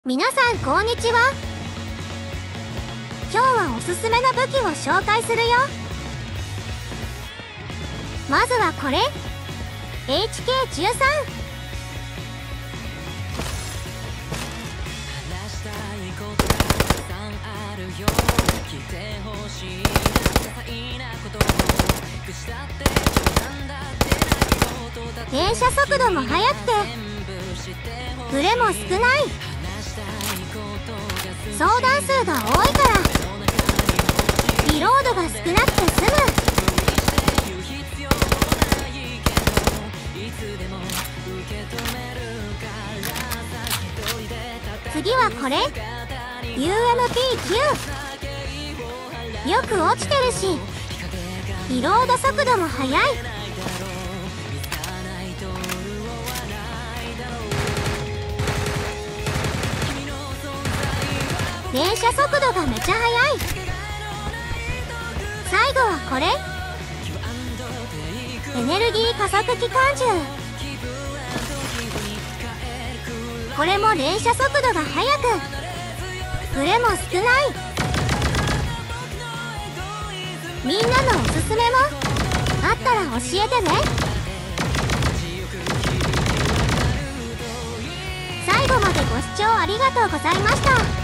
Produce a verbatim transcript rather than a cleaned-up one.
皆さんこんにちは。今日はおすすめの武器を紹介するよ。まずはこれ エイチケーじゅうさん。 連射速度も速くてブレも少ない。相談数が多いからリロードが少なくて済む。次はこれ ユーエムピーきゅう。 よく落ちてるしリロード速度も速い。連射速度がめちゃ速い。最後はこれエネルギー加速機関銃。これも連射速度が速くブレも少ない。みんなのおすすめもあったら教えてね。最後までご視聴ありがとうございました。